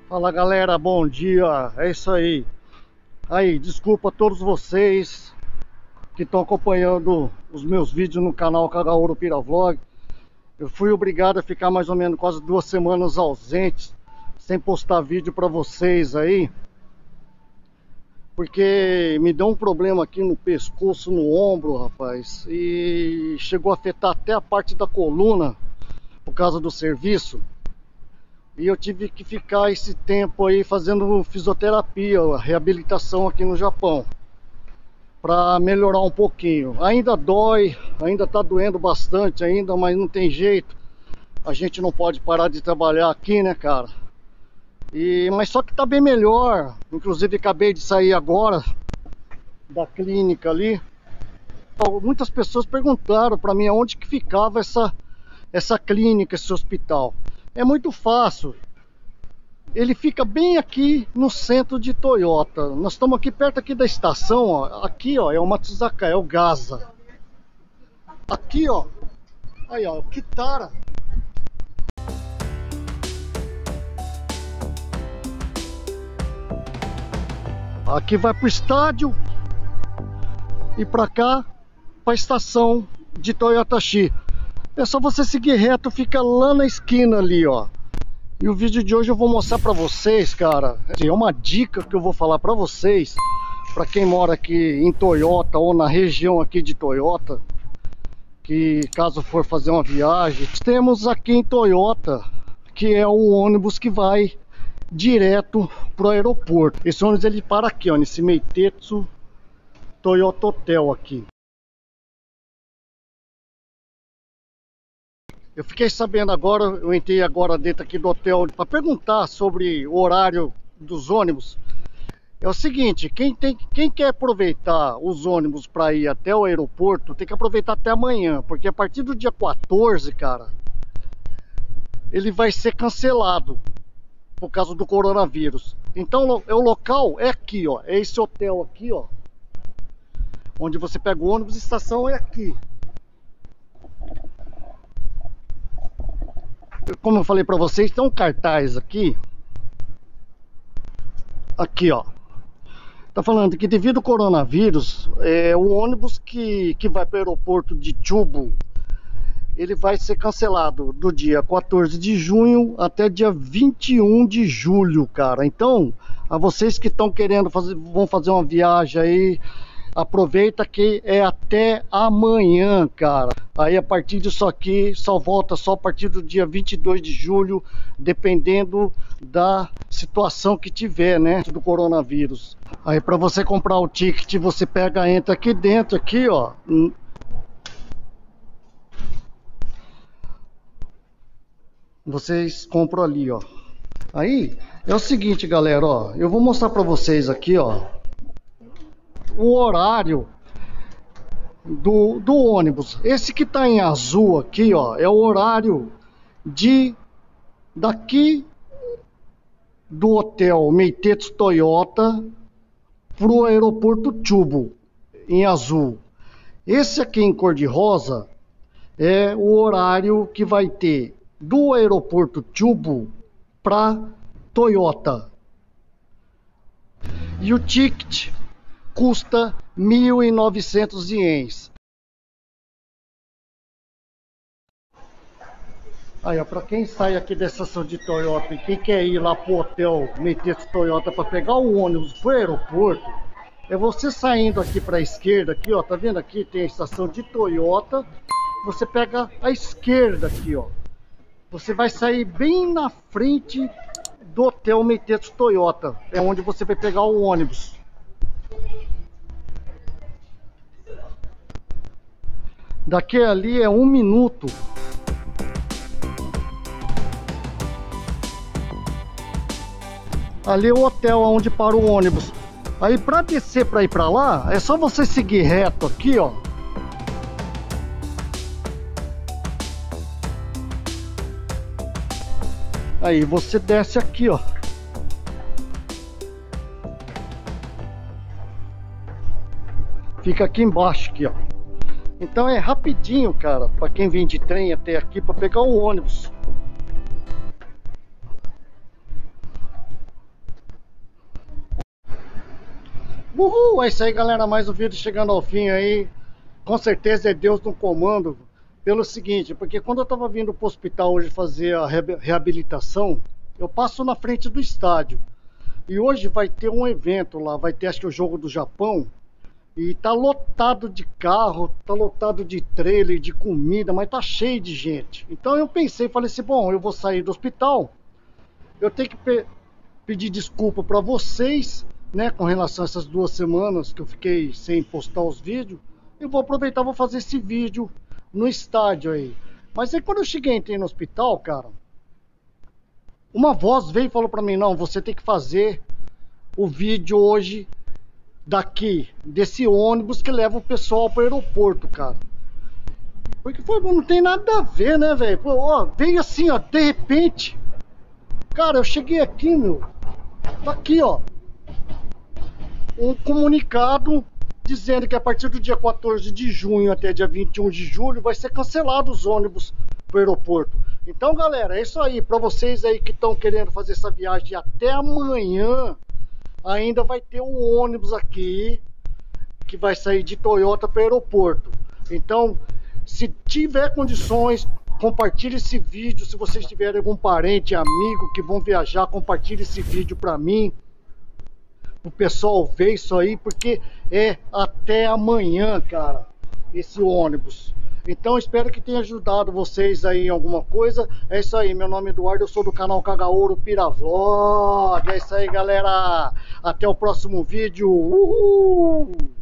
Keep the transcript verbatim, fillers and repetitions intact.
Fala galera, bom dia, é isso aí. Aí, desculpa a todos vocês que estão acompanhando os meus vídeos no canal Kagauro Piravlog. Eu fui obrigado a ficar mais ou menos quase duas semanas ausentes, sem postar vídeo para vocês aí, porque me deu um problema aqui no pescoço, no ombro, rapaz, e chegou a afetar até a parte da coluna por causa do serviço. E eu tive que ficar esse tempo aí fazendo fisioterapia, reabilitação aqui no Japão, para melhorar um pouquinho. Ainda dói, ainda tá doendo bastante ainda, mas não tem jeito. A gente não pode parar de trabalhar aqui, né, cara? E, mas só que tá bem melhor. Inclusive acabei de sair agora da clínica ali. Muitas pessoas perguntaram para mim onde que ficava essa, essa clínica, esse hospital. É muito fácil. Ele fica bem aqui no centro de Toyota. Nós estamos aqui perto aqui da estação, ó. Aqui, ó, é o Matsuzaka, é o Gaza. Aqui, ó. Aí, ó, o Kitara. Aqui vai pro estádio e para cá para a estação de Toyotachi. É só você seguir reto, fica lá na esquina ali, ó. E o vídeo de hoje eu vou mostrar pra vocês, cara. É uma dica que eu vou falar pra vocês, pra quem mora aqui em Toyota ou na região aqui de Toyota, que caso for fazer uma viagem, temos aqui em Toyota, que é o ônibus que vai direto pro aeroporto. Esse ônibus ele para aqui, ó, nesse Meitetsu Toyota Hotel aqui. Eu fiquei sabendo agora, eu entrei agora dentro aqui do hotel para perguntar sobre o horário dos ônibus. É o seguinte, quem, tem, quem quer aproveitar os ônibus para ir até o aeroporto, tem que aproveitar até amanhã, porque a partir do dia quatorze, cara, ele vai ser cancelado por causa do coronavírus. Então, o local é aqui, ó, é esse hotel aqui, ó, onde você pega o ônibus, a estação é aqui. Como eu falei para vocês, tem um cartaz aqui, aqui ó, tá falando que devido ao coronavírus, é, o ônibus que, que vai para o aeroporto de Chubu, ele vai ser cancelado do dia quatorze de junho até dia vinte e um de julho, cara. Então, a vocês que estão querendo fazer, vão fazer uma viagem aí, aproveita que é até amanhã, cara. Aí a partir disso aqui só volta só a partir do dia vinte e dois de julho, dependendo da situação que tiver, né, do coronavírus. Aí para você comprar o ticket, você pega, entra aqui dentro, aqui, ó. Vocês compram ali, ó. Aí é o seguinte, galera, ó, eu vou mostrar para vocês aqui, ó, o horário do, do ônibus. Esse que tá em azul aqui, ó, é o horário de daqui do hotel Meitetsu Toyota pro aeroporto Chubu, em azul. Esse aqui em cor de rosa é o horário que vai ter do aeroporto Chubu para Toyota. E o ticket custa mil e novecentos ienes. Aí, ó, para quem sai aqui da estação de Toyota e quem quer ir lá pro hotel Meitetsu Toyota para pegar o ônibus pro aeroporto, é você saindo aqui para a esquerda aqui, ó, tá vendo aqui tem a estação de Toyota. Você pega a esquerda aqui, ó. Você vai sair bem na frente do hotel Meitetsu Toyota, é onde você vai pegar o ônibus. Daqui ali é um minuto. Ali é o hotel onde para o ônibus. Aí para descer para ir para lá, é só você seguir reto aqui, ó. Aí você desce aqui, ó. Fica aqui embaixo, aqui, ó. Então é rapidinho, cara, para quem vem de trem até aqui para pegar o ônibus. Uhul! É isso aí, galera. Mais um vídeo chegando ao fim aí. Com certeza é Deus no comando. Pelo seguinte, porque quando eu tava vindo pro hospital hoje fazer a reabilitação, eu passo na frente do estádio. E hoje vai ter um evento lá, vai ter acho que o jogo do Japão. E tá lotado de carro, tá lotado de trailer, de comida, mas tá cheio de gente. Então eu pensei, falei assim, bom, eu vou sair do hospital, eu tenho que pe pedir desculpa para vocês, né, com relação a essas duas semanas que eu fiquei sem postar os vídeos. Eu vou aproveitar, vou fazer esse vídeo no estádio aí. Mas aí quando eu cheguei, entrei no hospital, cara, uma voz veio e falou para mim, não, você tem que fazer o vídeo hoje daqui, desse ônibus que leva o pessoal para o aeroporto, cara. Porque foi, não tem nada a ver, né, velho? Ó, veio assim, ó, de repente. Cara, eu cheguei aqui, meu. Tá aqui, ó. Um comunicado dizendo que a partir do dia quatorze de junho até dia vinte e um de julho vai ser cancelado os ônibus para o aeroporto. Então, galera, é isso aí. Para vocês aí que estão querendo fazer essa viagem até amanhã, ainda vai ter um ônibus aqui que vai sair de Toyota para o aeroporto. Então, se tiver condições, compartilhe esse vídeo. Se vocês tiverem algum parente, amigo que vão viajar, compartilhe esse vídeo para mim, o pessoal ver isso aí, porque é até amanhã, cara, esse ônibus. Então espero que tenha ajudado vocês aí em alguma coisa. É isso aí, meu nome é Eduardo, eu sou do canal Kagaouro Piravlog. É isso aí, galera. Até o próximo vídeo. Uhul!